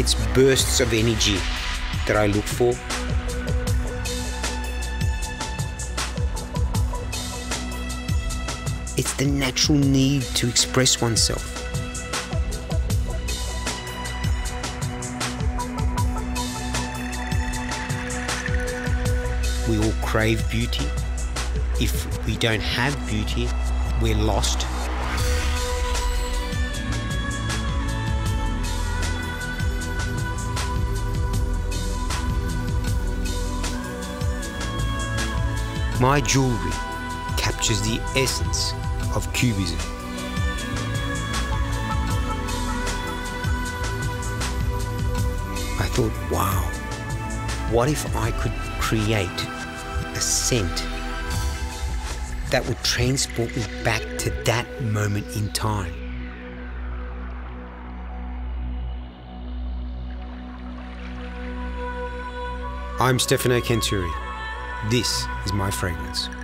It's bursts of energy that I look for. It's the natural need to express oneself. We all crave beauty. If we don't have beauty, we're lost. My jewelry captures the essence of Cubism. I thought, wow, what if I could create a scent that would transport me back to that moment in time? I'm Stefano Canturi. This is my fragrance.